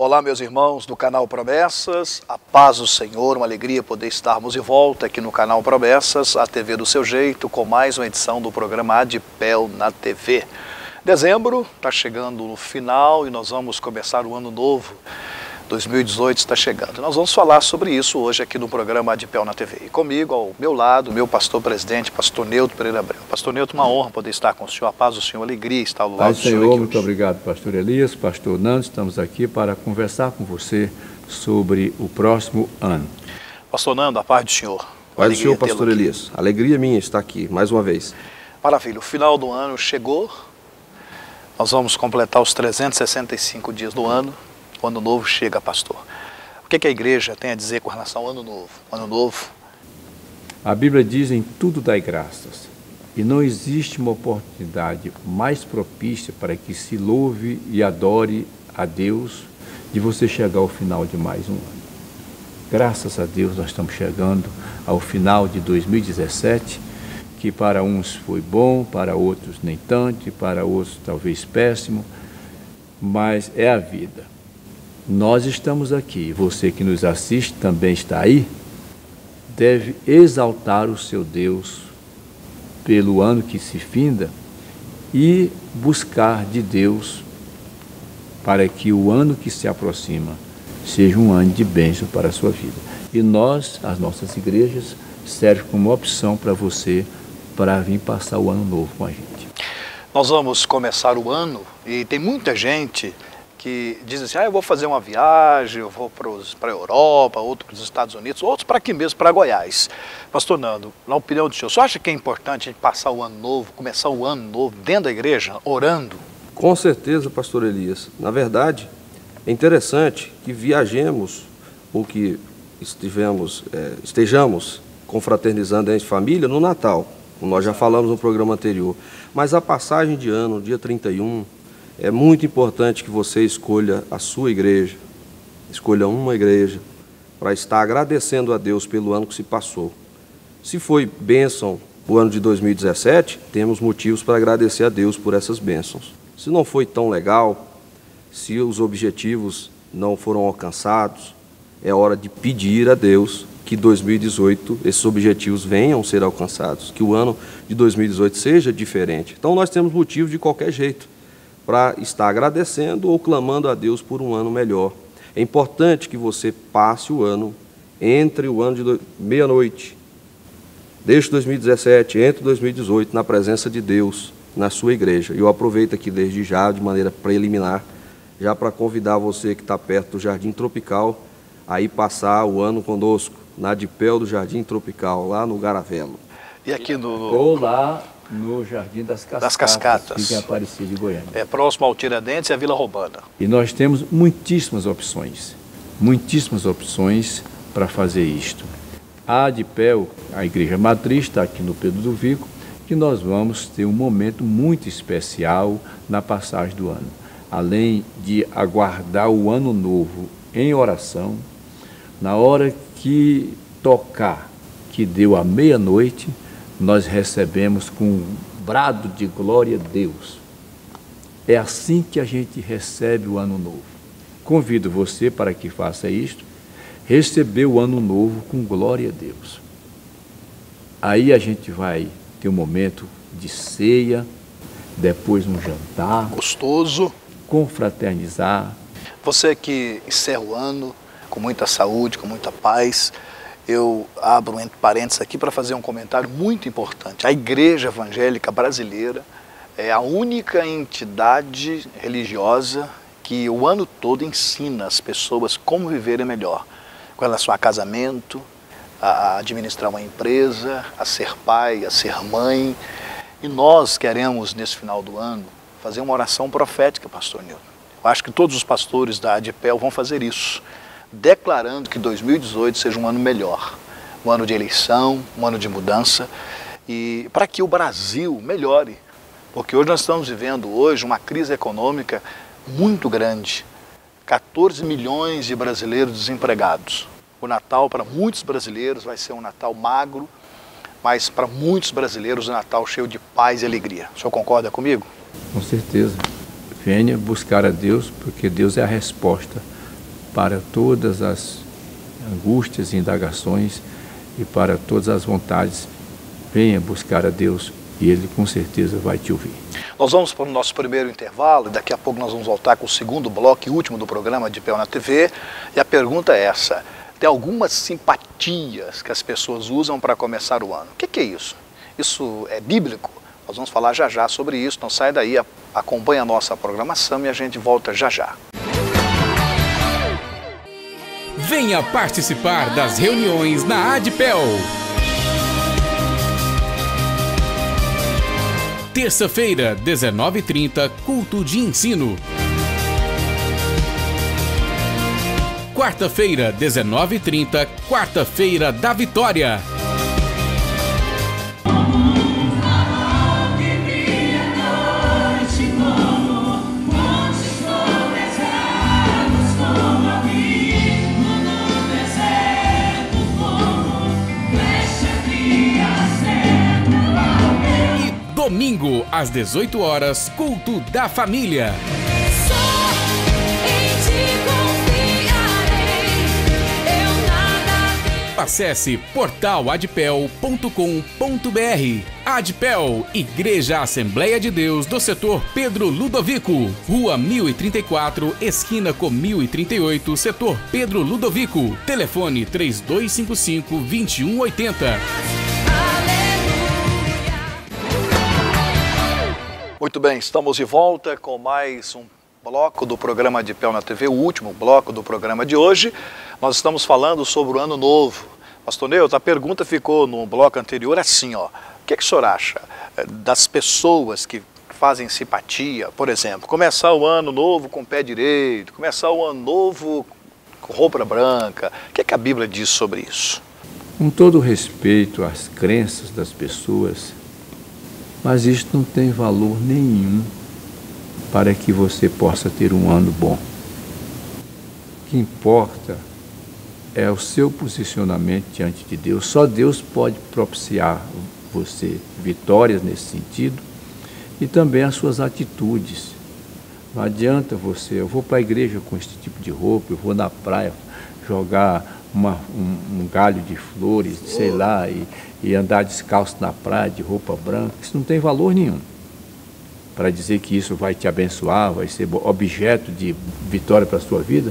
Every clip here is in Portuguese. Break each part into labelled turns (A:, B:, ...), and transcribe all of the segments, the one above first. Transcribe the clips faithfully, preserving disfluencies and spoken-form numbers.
A: Olá, meus irmãos do canal Promessas, a paz do Senhor, uma alegria poder estarmos de volta aqui no canal Promessas, a T V do seu jeito, com mais uma edição do programa Adipel na T V. Dezembro está chegando no final e nós vamos começar o ano novo. dois mil e dezoito está chegando. Nós vamos falar sobre isso hoje aqui no programa Adipel na T V. E comigo, ao meu lado, meu pastor presidente, pastor Nilton Pereira Abreu. Pastor Nilton, uma honra poder estar com o senhor. A paz do Senhor, alegria estar ao lado do senhor.
B: Senhor, muito obrigado, pastor Elias, pastor Nando. Estamos aqui para conversar com você sobre o próximo ano.
A: Pastor Nando, a paz do senhor.
C: Paz do senhor, pastor Elias. Alegria minha estar aqui, mais uma vez.
A: Maravilha, o final do ano chegou. Nós vamos completar os trezentos e sessenta e cinco dias do ano. O ano novo chega, pastor. O que, que a igreja tem a dizer com relação ao ano novo? O ano novo.
B: A Bíblia diz: em tudo dai graças. E não existe uma oportunidade mais propícia para que se louve e adore a Deus de você chegar ao final de mais um ano. Graças a Deus nós estamos chegando ao final de dois mil e dezessete, que para uns foi bom, para outros nem tanto, e para outros talvez péssimo, mas é a vida. Nós estamos aqui, você que nos assiste também está aí, deve exaltar o seu Deus pelo ano que se finda e buscar de Deus para que o ano que se aproxima seja um ano de bênção para a sua vida. E nós, as nossas igrejas, servem como opção para você para vir passar o ano novo com a gente.
A: Nós vamos começar o ano e tem muita gente que dizem assim: ah, eu vou fazer uma viagem, eu vou para a Europa, outros para os Estados Unidos, outros para aqui mesmo, para Goiás. Pastor Nando, na opinião do senhor, você acha que é importante a gente passar o ano novo, começar o ano novo dentro da igreja, orando?
C: Com certeza, pastor Elias. Na verdade, é interessante que viajemos ou que estivemos, é, estejamos confraternizando em família no Natal, como nós já falamos no programa anterior. Mas a passagem de ano, dia trinta e um, é muito importante que você escolha a sua igreja, escolha uma igreja, para estar agradecendo a Deus pelo ano que se passou. Se foi bênção o ano de dois mil e dezessete, temos motivos para agradecer a Deus por essas bênçãos. Se não foi tão legal, se os objetivos não foram alcançados, é hora de pedir a Deus que dois mil e dezoito esses objetivos venham a ser alcançados, que o ano de dois mil e dezoito seja diferente. Então nós temos motivo de qualquer jeito para estar agradecendo ou clamando a Deus por um ano melhor. É importante que você passe o ano entre o ano de do... meia-noite, desde dois mil e dezessete, entre dois mil e dezoito, na presença de Deus, na sua igreja. E eu aproveito aqui desde já, de maneira preliminar, já para convidar você que está perto do Jardim Tropical, a ir passar o ano conosco, na Adipel do Jardim Tropical, lá no Garavelo.
A: E aqui no...
B: Ou lá no Jardim das Cascatas,
A: das Cascatas.
B: Que fica em Aparecida de Goiânia.
A: É próximo ao Tiradentes e à Vila Romana.
B: E nós temos muitíssimas opções, muitíssimas opções para fazer isto. A Adipel, a igreja matriz, está aqui no Pedro do Vico, que nós vamos ter um momento muito especial na passagem do ano. Além de aguardar o ano novo em oração, na hora que tocar, que deu a meia-noite, nós recebemos com um brado de glória a Deus. É assim que a gente recebe o ano novo. Convido você para que faça isto, receber o ano novo com glória a Deus. Aí a gente vai ter um momento de ceia, depois um jantar
A: gostoso,
B: confraternizar.
A: Você que encerra o ano com muita saúde, com muita paz. Eu abro entre parênteses aqui para fazer um comentário muito importante. A Igreja Evangélica Brasileira é a única entidade religiosa que o ano todo ensina as pessoas como viverem melhor, com relação a casamento, a administrar uma empresa, a ser pai, a ser mãe. E nós queremos, nesse final do ano, fazer uma oração profética, pastor Nilton. Eu acho que todos os pastores da Adipel vão fazer isso, declarando que dois mil e dezoito seja um ano melhor, um ano de eleição, um ano de mudança, e para que o Brasil melhore, porque hoje nós estamos vivendo hoje uma crise econômica muito grande, quatorze milhões de brasileiros desempregados. O Natal para muitos brasileiros vai ser um Natal magro, mas para muitos brasileiros um Natal cheio de paz e alegria. O senhor concorda comigo?
B: Com certeza. Venha buscar a Deus, porque Deus é a resposta para todas as angústias e indagações e para todas as vontades. Venha buscar a Deus e Ele com certeza vai te ouvir.
A: Nós vamos para o nosso primeiro intervalo e daqui a pouco nós vamos voltar com o segundo bloco e último do programa de P na T V. E a pergunta é essa: tem algumas simpatias que as pessoas usam para começar o ano. O que, que é isso? Isso é bíblico? Nós vamos falar já já sobre isso, então sai daí, acompanha a nossa programação e a gente volta já já.
D: Venha participar das reuniões na ADPEL. Terça-feira, dezenove e trinta, culto de ensino. Quarta-feira, dezenove e trinta, quarta-feira da vitória. Domingo, às dezoito horas, culto da família.
E: Só em ti confiarei, eu nada...
D: Acesse portal adpel ponto com ponto br. ADPEL, Igreja Assembleia de Deus do setor Pedro Ludovico, Rua mil e trinta e quatro, esquina com mil e trinta e oito, setor Pedro Ludovico. Telefone três dois cinco cinco, dois um oito zero.
A: Muito bem, estamos de volta com mais um bloco do programa de P na T V, o último bloco do programa de hoje. Nós estamos falando sobre o Ano Novo. Pastor Neuto, a pergunta ficou no bloco anterior assim, ó. O que, que o senhor acha das pessoas que fazem simpatia, por exemplo, começar o ano novo com o pé direito, começar o ano novo com roupa branca? O que, que a Bíblia diz sobre isso?
B: Com todo respeito às crenças das pessoas, mas isso não tem valor nenhum para que você possa ter um ano bom. O que importa é o seu posicionamento diante de Deus. Só Deus pode propiciar você vitórias nesse sentido e também as suas atitudes. Não adianta você, eu vou para a igreja com esse tipo de roupa, eu vou na praia jogar uma, um, um galho de flores, sei lá, e, e andar descalço na praia de roupa branca. Isso não tem valor nenhum para dizer que isso vai te abençoar, vai ser objeto de vitória para a sua vida.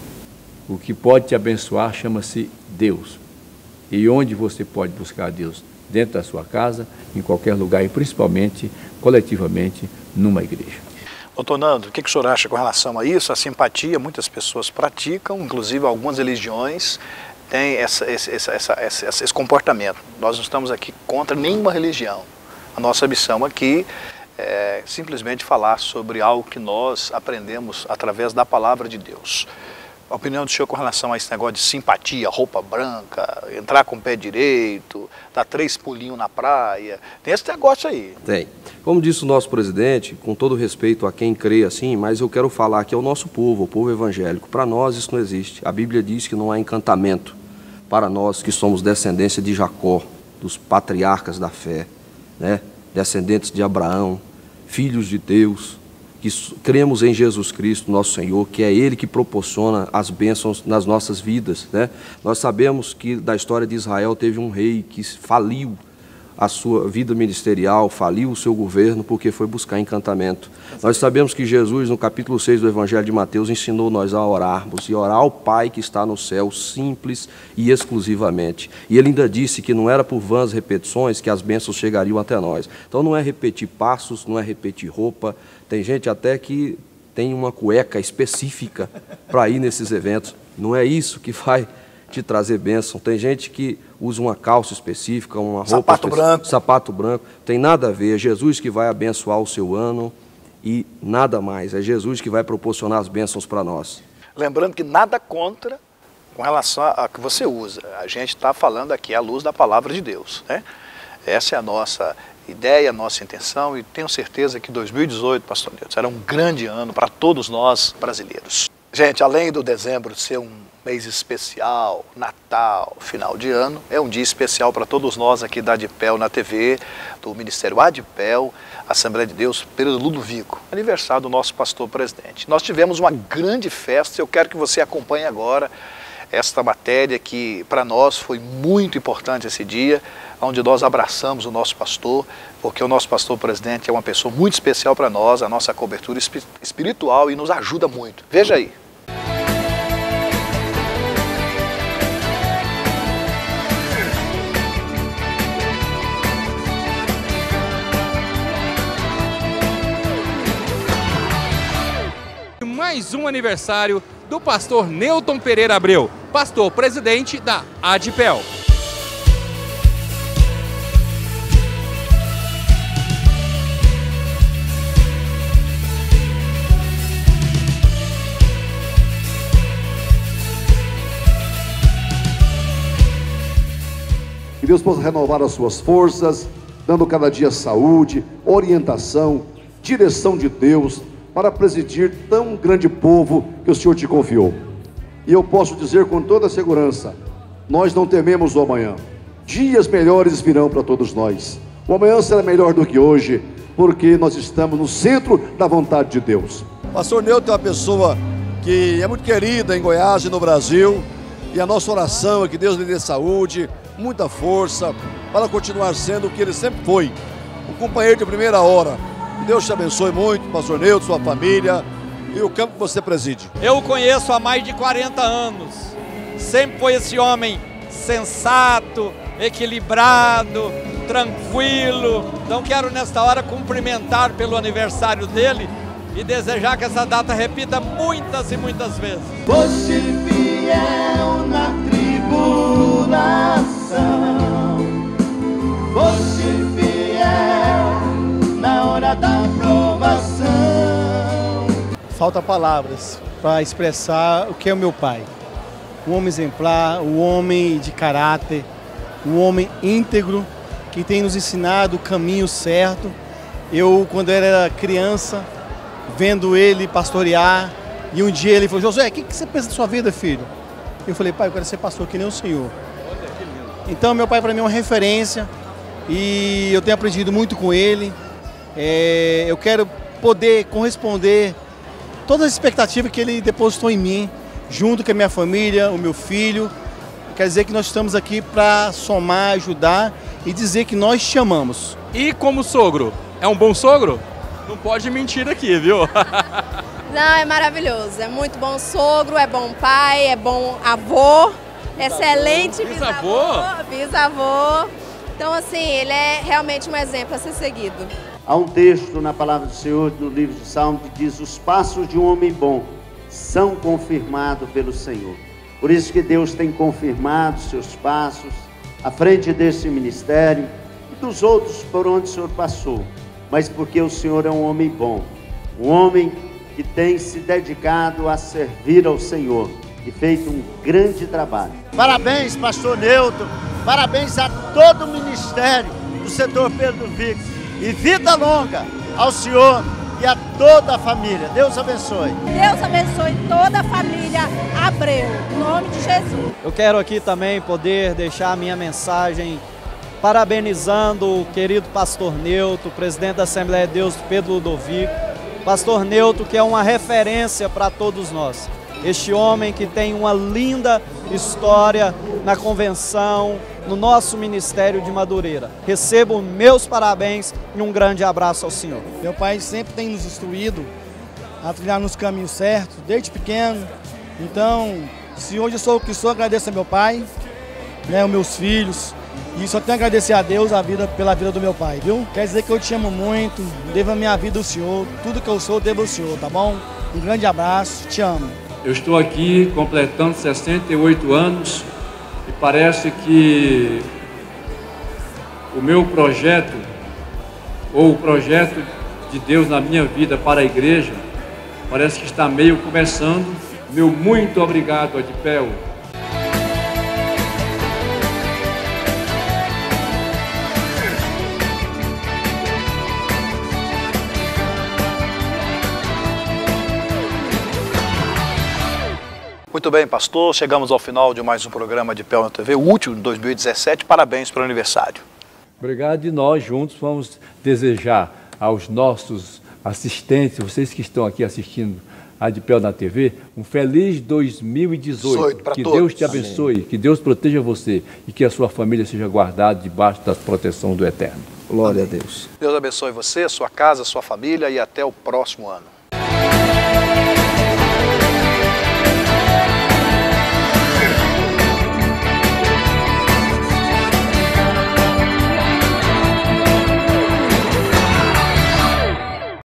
B: O que pode te abençoar chama-se Deus. E onde você pode buscar Deus? Dentro da sua casa, em qualquer lugar e principalmente, coletivamente, numa igreja.
A: Doutor Nando, o que, que o senhor acha com relação a isso? A simpatia, muitas pessoas praticam, inclusive algumas religiões têm essa, esse, essa, essa, essa, esse comportamento. Nós não estamos aqui contra nenhuma religião. A nossa missão aqui é simplesmente falar sobre algo que nós aprendemos através da palavra de Deus. A opinião do senhor com relação a esse negócio de simpatia, roupa branca, entrar com o pé direito, dar três pulinhos na praia, tem esse negócio aí.
C: Tem. Como disse o nosso presidente, com todo respeito a quem crê assim, mas eu quero falar que é o nosso povo, o povo evangélico. Para nós isso não existe. A Bíblia diz que não há encantamento para nós que somos descendência de Jacó, dos patriarcas da fé, né? Descendentes de Abraão, filhos de Deus, que cremos em Jesus Cristo, nosso Senhor, que é Ele que proporciona as bênçãos nas nossas vidas, né? Nós sabemos que da história de Israel teve um rei que faliu a sua vida ministerial, faliu o seu governo porque foi buscar encantamento. Nós sabemos que Jesus, no capítulo seis do Evangelho de Mateus, ensinou nós a orarmos e orar ao Pai que está no céu, simples e exclusivamente. E ele ainda disse que não era por vãs repetições que as bênçãos chegariam até nós. Então não é repetir passos, não é repetir roupa. Tem gente até que tem uma cueca específica para ir nesses eventos. Não é isso que vai te trazer bênção. Tem gente que usa uma calça específica, uma roupa
A: sapato
C: específica,
A: branco.
C: sapato branco. Tem nada a ver. É Jesus que vai abençoar o seu ano e nada mais. É Jesus que vai proporcionar as bênçãos para nós.
A: Lembrando que nada contra com relação a que você usa. A gente está falando aqui à luz da palavra de Deus, né? Essa é a nossa ideia, a nossa intenção, e tenho certeza que dois mil e dezoito, pastor Neuto, será um grande ano para todos nós brasileiros. Gente, além do dezembro ser um mês especial, Natal, final de ano, é um dia especial para todos nós aqui da ADPEL na T V, do Ministério ADPEL, Assembleia de Deus, Pedro Ludovico, aniversário do nosso pastor presidente. Nós tivemos uma grande festa, eu quero que você acompanhe agora esta matéria que para nós foi muito importante esse dia, onde nós abraçamos o nosso pastor, porque o nosso pastor presidente é uma pessoa muito especial para nós, a nossa cobertura espiritual e nos ajuda muito. Veja aí.
F: Mais um aniversário do pastor Newton Pereira Abreu, pastor presidente da ADPEL.
G: Que Deus possa renovar as suas forças, dando cada dia saúde, orientação, direção de Deus, para presidir tão grande povo que o Senhor te confiou. E eu posso dizer com toda segurança, nós não tememos o amanhã. Dias melhores virão para todos nós. O amanhã será melhor do que hoje, porque nós estamos no centro da vontade de Deus.
H: Pastor Newton é uma pessoa que é muito querida em Goiás e no Brasil, e a nossa oração é que Deus lhe dê saúde, muita força, para continuar sendo o que ele sempre foi, o companheiro de primeira hora. Deus te abençoe muito, pastor Newton, sua família e o campo que você preside.
I: Eu o conheço há mais de quarenta anos. Sempre foi esse homem sensato, equilibrado, tranquilo. Então quero nesta hora cumprimentar pelo aniversário dele e desejar que essa data repita muitas e muitas vezes.
E: Foste fiel na tribulação, foste fiel na hora da provação.
J: Falta palavras para expressar o que é o meu pai. Um homem exemplar, um homem de caráter, um homem íntegro, que tem nos ensinado o caminho certo. Eu, quando era criança, vendo ele pastorear, e um dia ele falou: Josué, o que você pensa da sua vida, filho? Eu falei: pai, eu quero ser pastor que nem o senhor. Então meu pai para mim é uma referência, e eu tenho aprendido muito com ele. É, eu quero poder corresponder todas as expectativas que ele depositou em mim, junto com a minha família, o meu filho. Quer dizer que nós estamos aqui para somar, ajudar e dizer que nós te amamos.
F: E como sogro, é um bom sogro? Não pode mentir aqui, viu?
K: Não, é maravilhoso, é muito bom sogro, é bom pai, é bom avô, excelente bisavô, bisavô. Então assim, ele é realmente um exemplo a ser seguido.
L: Há um texto na palavra do Senhor, no livro de Salmos, que diz: os passos de um homem bom são confirmados pelo Senhor. Por isso que Deus tem confirmado seus passos à frente desse ministério e dos outros por onde o Senhor passou. Mas porque o Senhor é um homem bom, um homem que tem se dedicado a servir ao Senhor e feito um grande trabalho.
M: Parabéns, pastor Newton, parabéns a todo o ministério do setor Pedro Ludovico. E vida longa ao Senhor e a toda a família. Deus abençoe.
K: Deus abençoe toda a família Abreu, em nome de Jesus.
I: Eu quero aqui também poder deixar a minha mensagem parabenizando o querido pastor Newton, presidente da Assembleia de Deus, Pedro Ludovico. Pastor Newton, que é uma referência para todos nós. Este homem que tem uma linda história na convenção, no nosso ministério de Madureira. Recebo meus parabéns e um grande abraço ao senhor.
J: Meu pai sempre tem nos instruído a trilhar nos caminhos certos, desde pequeno. Então, se hoje eu sou o que sou, agradeço a meu pai, né, os meus filhos, e só tenho a agradecer a Deus a vida, pela vida do meu pai, viu? Quer dizer que eu te amo muito, devo a minha vida ao senhor, tudo que eu sou, devo ao senhor, tá bom? Um grande abraço, te amo.
B: Eu estou aqui completando sessenta e oito anos e parece que o meu projeto, ou o projeto de Deus na minha vida para a igreja, parece que está meio começando. Meu muito obrigado, ADPEL.
A: Muito bem, pastor. Chegamos ao final de mais um programa de Pel na T V, o último de dois mil e dezessete. Parabéns pelo aniversário.
B: Obrigado. E nós juntos vamos desejar aos nossos assistentes, vocês que estão aqui assistindo a Adpel na T V, um feliz dois mil e dezoito. Que todos. Deus te abençoe, Amém. Que Deus proteja você e que a sua família seja guardada debaixo da proteção do Eterno.
C: Glória Amém. A Deus.
A: Deus abençoe você, sua casa, sua família e até o próximo ano.